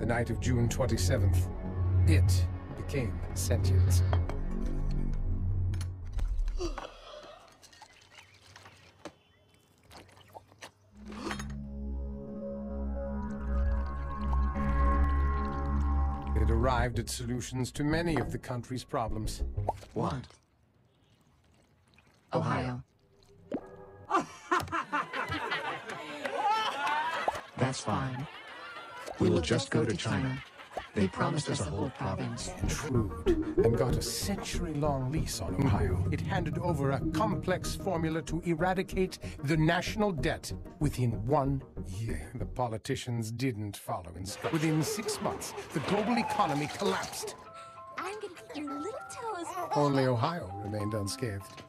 night of June 27th, it became sentient. It arrived at solutions to many of the country's problems. What? Ohio. That's fine. We will just go to China. They promised us a whole province. Intrude and got a century-long lease on Ohio. It handed over a complex formula to eradicate the national debt within 1 year. The politicians didn't follow instructions. Within 6 months, the global economy collapsed. I'm gonna get your little toes. Only Ohio remained unscathed.